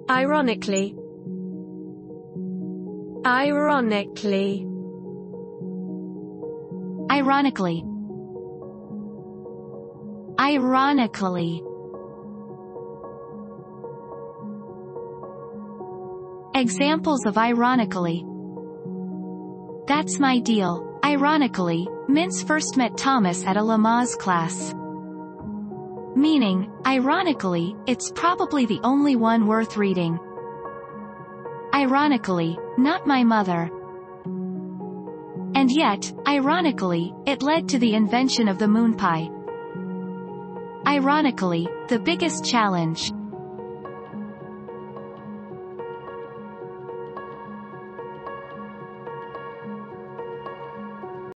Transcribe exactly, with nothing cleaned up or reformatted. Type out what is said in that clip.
Ironically. Ironically. Ironically. Ironically. Examples of ironically. That's my deal. Ironically, Mintz first met Thomas at a Lamaze class. Meaning, ironically, it's probably the only one worth reading. Ironically, not my mother. And yet, ironically, it led to the invention of the moon pie. Ironically, the biggest challenge.